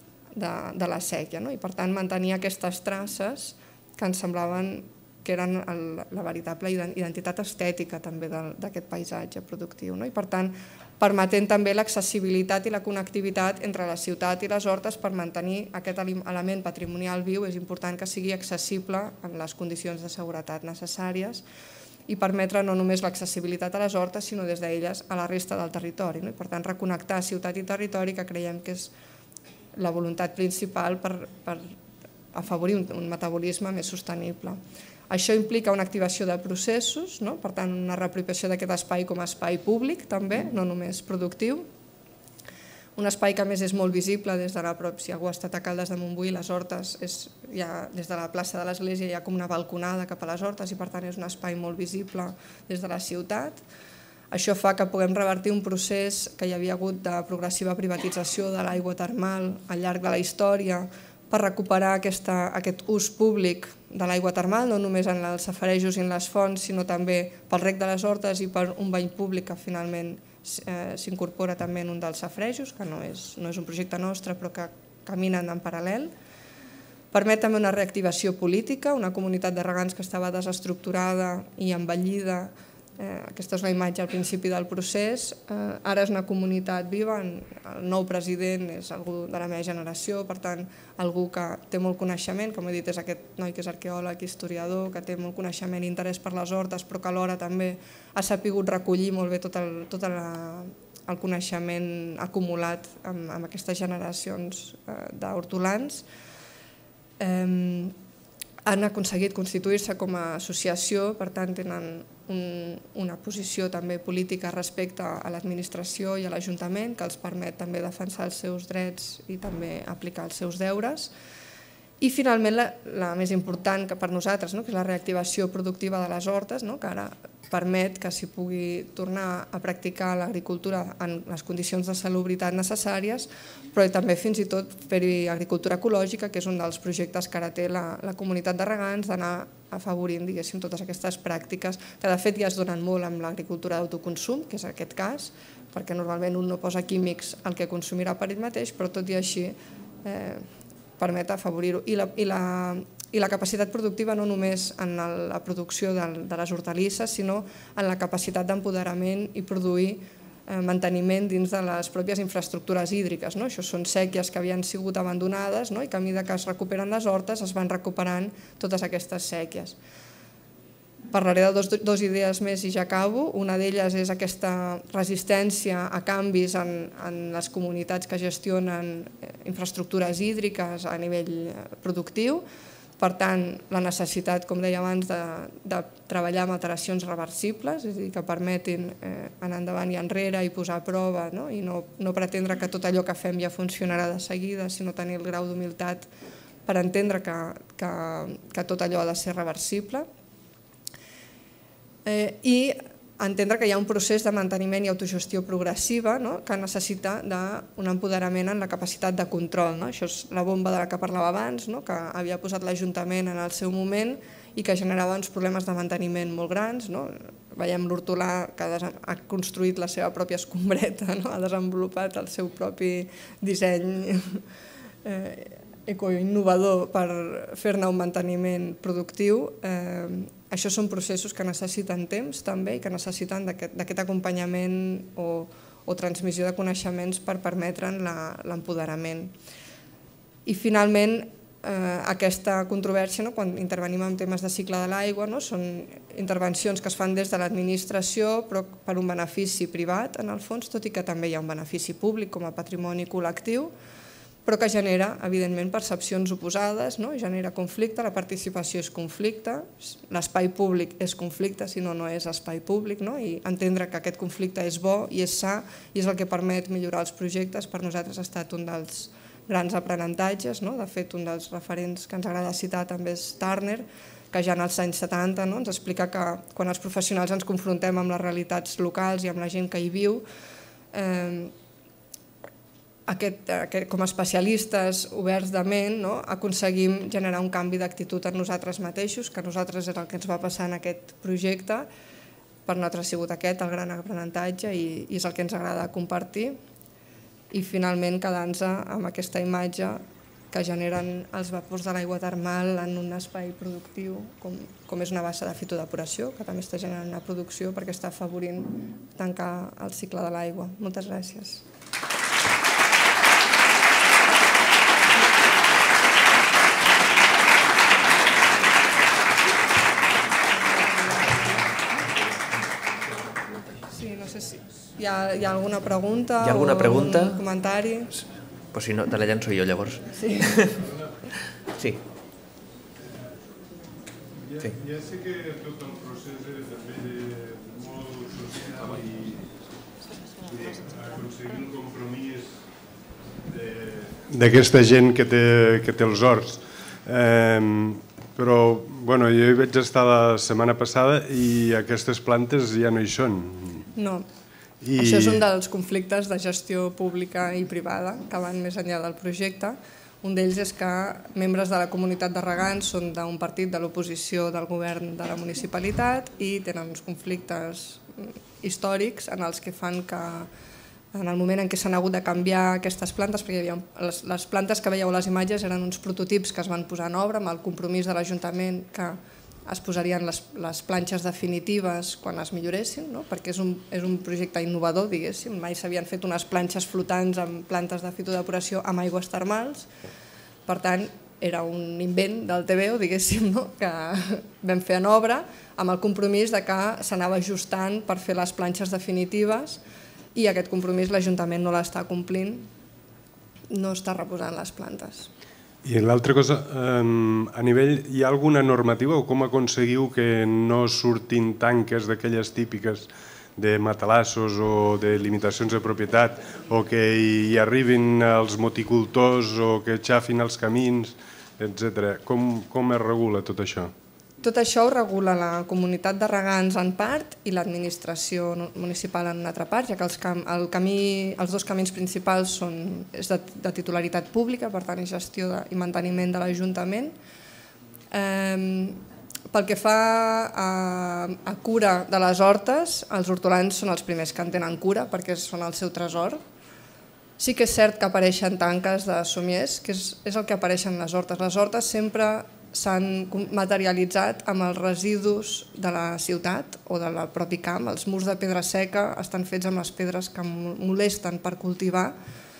de la sèquia. I per tant mantenir aquestes traces que ens semblaven que eren la veritable identitat estètica també d'aquest paisatge productiu. I per tant, permetent també l'accessibilitat i la connectivitat entre la ciutat i les hortes per mantenir aquest element patrimonial viu, és important que sigui accessible en les condicions de seguretat necessàries i permetre no només l'accessibilitat a les hortes, sinó des d'elles a la resta del territori. Per tant, reconnectar ciutat i territori, que creiem que és la voluntat principal per afavorir un metabolisme més sostenible. Això implica una activació de processos, per tant, una reapropiació d'aquest espai com a espai públic, també, no només productiu. Un espai que a més és molt visible des de la pròpia, si algú ha estat a Caldes de Montbui, les hortes, des de la plaça de l'Església hi ha com una balconada cap a les hortes i per tant és un espai molt visible des de la ciutat. Això fa que puguem revertir un procés que hi havia hagut de progressiva privatització de l'aigua termal al llarg de la història, per recuperar aquest ús públic de l'aigua termal, no només en els safarejos i en les fonts, sinó també pel reg de les hortes i per un bany públic que finalment s'incorpora també en un dels safarejos, que no és un projecte nostre però que caminen en paral·lel. Permet també una reactivació política, una comunitat de regants que estava desestructurada i envellida. Aquesta és una imatge al principi del procés. Ara és una comunitat viva, el nou president és algú de la meva generació, per tant, algú que té molt coneixement, com he dit, és aquest noi que és arqueòleg, historiador, que té molt coneixement i interès per les hortes, però que alhora també ha sabut recollir molt bé tot el coneixement acumulat amb aquestes generacions d'hortolans. Han aconseguit constituir-se com a associació, per tant tenen una posició també política respecte a l'administració i a l'Ajuntament que els permet també defensar els seus drets i també aplicar els seus deures. I finalment la més important per nosaltres, que és la reactivació productiva de les hortes, que ara permet que s'hi pugui tornar a practicar l'agricultura en les condicions de salubritat necessàries, però també fins i tot fer-hi agricultura ecològica, que és un dels projectes que ara té la comunitat de regants, d'anar afavorint, diguéssim, totes aquestes pràctiques, que de fet ja es donen molt amb l'agricultura d'autoconsum, que és aquest cas, perquè normalment un no posa químics al que consumirà per ell mateix, però tot i així permet afavorir-ho. I la capacitat productiva no només en la producció de les hortalisses, sinó en la capacitat d'empoderament i produir manteniment dins de les pròpies infraestructures hídriques. Això són sèquies que havien sigut abandonades i que a mesura que es recuperen les hortes es van recuperant totes aquestes sèquies. Parlaré de dues idees més i ja acabo. Una d'elles és aquesta resistència a canvis en les comunitats que gestionen infraestructures hídriques a nivell productiu. Per tant, la necessitat, com deia abans, de treballar amb alteracions reversibles, és a dir, que permetin anar endavant i enrere i posar a prova i no pretendre que tot allò que fem ja funcionarà de seguida, sinó tenir el grau d'humilitat per entendre que tot allò ha de ser reversible. I entendre que hi ha un procés de manteniment i autogestió progressiva que necessita un empoderament en la capacitat de control. Això és la bomba de la que parlava abans, que havia posat l'Ajuntament en el seu moment i que generava uns problemes de manteniment molt grans. Veiem l'hortolà que ha construït la seva pròpia escombreta, ha desenvolupat el seu propi disseny ecoinnovador per fer-ne un manteniment productiu. Això són processos que necessiten temps també i que necessiten d'aquest acompanyament o transmissió de coneixements per permetre'n l'empoderament. I finalment, aquesta controvèrsia, quan intervenim en temes de cicle de l'aigua, són intervencions que es fan des de l'administració però per un benefici privat, en el fons, tot i que també hi ha un benefici públic com a patrimoni col·lectiu, però que genera, evidentment, percepcions oposades, genera conflicte, la participació és conflicte, l'espai públic és conflicte, si no, no és espai públic, i entendre que aquest conflicte és bo i és sa i és el que permet millorar els projectes, per nosaltres ha estat un dels grans aprenentatges. De fet, un dels referents que ens agrada citar també és Turner, que ja en els anys setanta ens explica que quan els professionals ens confrontem amb les realitats locals i amb la gent que hi viu, com a especialistes oberts de ment, aconseguim generar un canvi d'actitud en nosaltres mateixos, que a nosaltres és el que ens va passar en aquest projecte. Per nosaltres ha sigut aquest el gran aprenentatge i és el que ens agrada compartir. I finalment quedar-nos amb aquesta imatge que generen els vapors de l'aigua termal en un espai productiu, com és una bassa de fitodepuració, que també està generant una producció perquè està afavorint tancar el cicle de l'aigua. Moltes gràcies. Hi ha alguna pregunta o algun comentari? Pues si no, te la llanço jo llavors. Sí. Sí. Ja sé que tot el procés també és molt social i aconseguir un compromís d'aquesta gent que té els horts. Però jo hi vaig estar la setmana passada i aquestes plantes ja no hi són. No. Això és un dels conflictes de gestió pública i privada que van més enllà del projecte. Un d'ells és que membres de la comunitat de regants són d'un partit de l'oposició del govern de la municipalitat i tenen uns conflictes històrics en els que fan que en el moment en què s'han hagut de canviar aquestes plantes, perquè les plantes que veieu a les imatges eren uns prototips que es van posar en obra amb el compromís de l'Ajuntament que es posarien les planxes definitives quan es milloressin, perquè és un projecte innovador, diguéssim. Mai s'havien fet unes planxes flotants amb plantes de fitodepuració amb aigües termals. Per tant, era un invent del T V O, diguéssim, que vam fer en obra amb el compromís que s'anava ajustant per fer les planxes definitives i aquest compromís l'Ajuntament no l'està complint, no està reposant les plantes. I l'altra cosa, a nivell, hi ha alguna normativa o com aconseguiu que no surtin tanques d'aquelles típiques de matalassos o de limitacions de propietat o que hi arribin els moticultors o que xafin els camins? etcètera. Com, com es regula tot això? Tot això ho regula la comunitat de regants en part i l'administració municipal en una altra part, ja que els, cam, el camí, els dos camins principals són és de, de titularitat pública, per tant, és gestió de, i manteniment de l'Ajuntament. Eh, pel que fa a, a cura de les hortes, els hortolans són els primers que en tenen cura perquè són el seu tresor. Sí que és cert que apareixen tanques de somiers, que és, és el que apareixen les hortes. Les hortes sempre s'han materialitzat amb els residus de la ciutat o del propi camp. Els murs de pedra seca estan fets amb les pedres que molesten per cultivar,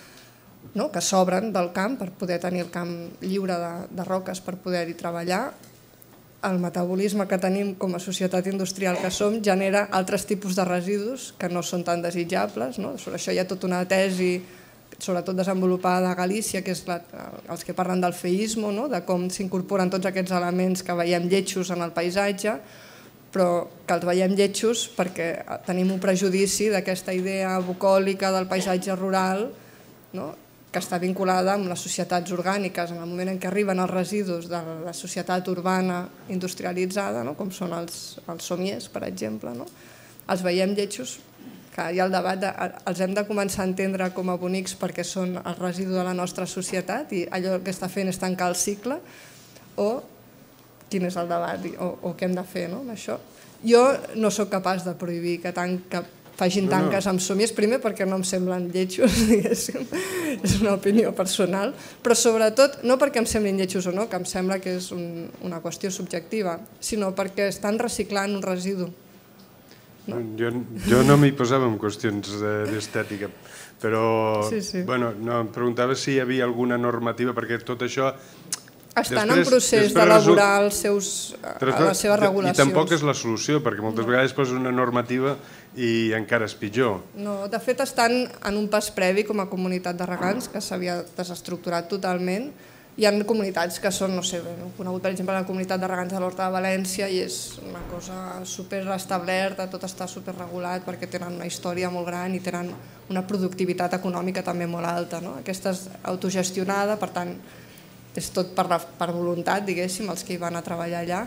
no? Que s'obren del camp per poder tenir el camp lliure de, de roques per poder-hi treballar. El metabolisme que tenim com a societat industrial que som genera altres tipus de residus que no són tan desitjables. No? Sobre això hi ha tota una tesi sobretot desenvolupada a Galícia, que és la, els que parlen del feísmo, no? De com s'incorporen tots aquests elements que veiem lletjos en el paisatge, però que els veiem lletjos perquè tenim un prejudici d'aquesta idea bucòlica del paisatge rural, no? Que està vinculada amb les societats orgàniques. En el moment en què arriben els residus de la societat urbana industrialitzada, no? Com són els, els somiers, per exemple, no? Els veiem lletjos, que hi ha el debat, de, els hem de començar a entendre com a bonics perquè són el residu de la nostra societat i allò que està fent és tancar el cicle, o quin és el debat o, o què hem de fer, no? Amb això. Jo no sóc capaç de prohibir que, tan, que facin tanques amb somiers, primer perquè no em semblen lletjos, diguéssim, és una opinió personal, però sobretot no perquè em semblin lletjos o no, que em sembla que és un, una qüestió subjectiva, sinó perquè estan reciclant un residu. No? Jo, jo no m'hi posava en qüestions d'estètica, però sí, sí. Bueno, no, em preguntava si hi havia alguna normativa, perquè tot això... Estan després, en procés d'elaborar els seus, les seves regulacions. I tampoc és la solució, perquè moltes no. vegades poses una normativa i encara és pitjor. No, de fet estan en un pas previ com a comunitat de regants, que s'havia desestructurat totalment. Hi ha comunitats que són, no sé, he conegut per exemple la comunitat de regants de l'Horta de València i és una cosa super establerta, tot està super regulat perquè tenen una història molt gran i tenen una productivitat econòmica també molt alta. No? Aquesta és autogestionada, per tant, és tot per, la, per voluntat, diguéssim, els que hi van a treballar allà.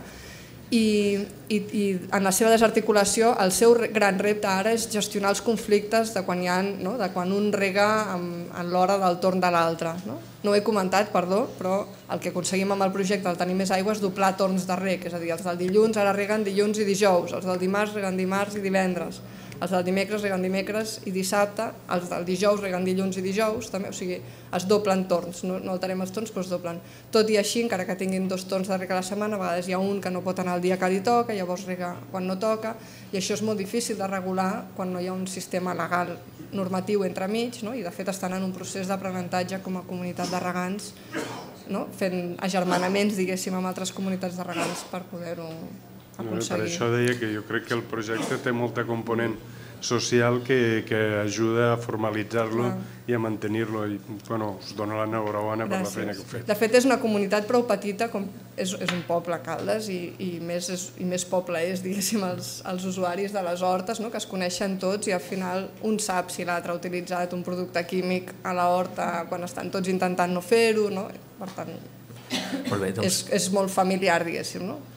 I, i, i en la seva desarticulació el seu gran repte ara és gestionar els conflictes de quan, hi ha, no? de quan un rega en, en l'hora del torn de l'altre. No? no ho he comentat, perdó, però el que aconseguim amb el projecte del Tenir Més Aigua és doblar torns de reg, és a dir, els del dilluns ara reguen dilluns i dijous, els del dimarts reguen dimarts i divendres, els del dimecres reguen dimecres i dissabte, els del dijous reguen dilluns i dijous, també, o sigui, es doblen torns, no, no alterem els torns, però es doblen. Tot i així, encara que tinguin dos torns de reg a la setmana, a vegades hi ha un que no pot anar el dia que li toca, llavors rega quan no toca, i això és molt difícil de regular quan no hi ha un sistema legal normatiu entremig, no? I de fet estan en un procés d'aprenentatge com a comunitat de regants, no? Fent agermanaments, diguéssim, amb altres comunitats de regants per poder-ho aconseguir. Per això deia que jo crec que el projecte té molta component social que, que ajuda a formalitzar-lo i a mantenir-lo. I, bueno, us dono l'enhorabona per la feina que heu fet. De fet, és una comunitat prou petita, com és, és un poble, Caldes, i, i, més, és, i més poble és, diguéssim, els, els usuaris de les hortes, no? Que es coneixen tots i al final un sap si l'altre ha utilitzat un producte químic a la horta quan estan tots intentant no fer-ho, no? Per tant, molt bé, doncs... és, és molt familiar, diguéssim, no?